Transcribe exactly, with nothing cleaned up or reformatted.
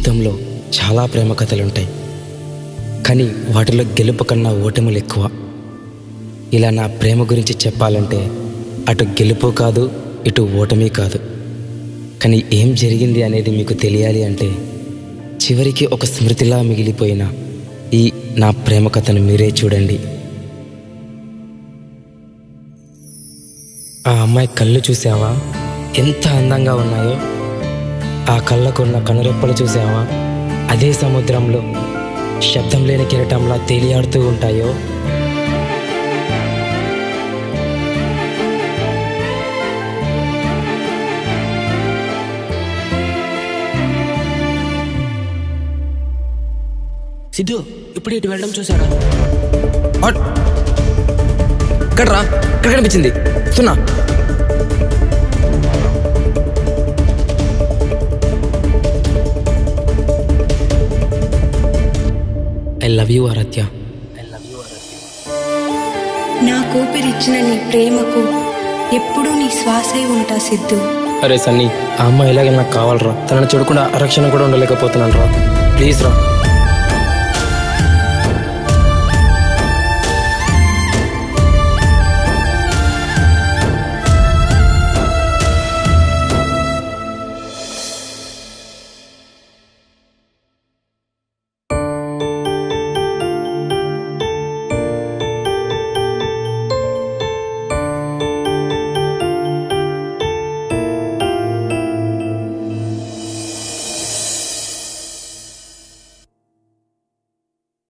జీవితంలో చాలా ప్రేమ కథలుంటాయి, కానీ వాటిలో గెలుపు కన్నా ఓటములు ఎక్కువ. ఇలా నా ప్రేమ గురించి చెప్పాలంటే అటు గెలుపు కాదు, ఇటు ఓటమి కాదు. కానీ ఏం జరిగింది అనేది మీకు తెలియాలి అంటే చివరికి ఒక స్మృతిలా మిగిలిపోయిన ఈ నా ప్రేమ కథను మీరే చూడండి. ఆ అమ్మాయి కళ్ళు చూసావా, ఎంత అందంగా ఉన్నాయో? ఆ కళ్ళకున్న కనురెప్పలు చూసావా, అదే సముద్రంలో శబ్దం లేని కిరటంలా తేలియాడుతూ ఉంటాయో? సిద్ధు, ఇప్పుడు ఇటు వెళ్ళడం చూసారా? ఇక్కడ రా, ఇక్కడ కనిపించింది. సున్నా ఐ లవ్ యూ ఆరాధ్య. నా కూపిరిచ్చిన నీ ప్రేమకు ఎప్పుడూ నీ శ్వాసై ఉంటా సిద్ధు. అరే సన్నీ, ఆ అమ్మాయి ఇలాగే నాకు కావాలరా. తనని చూడకుండా అరక్షణ కూడా ఉండలేకపోతున్నాను రా. ప్లీజ్ రా.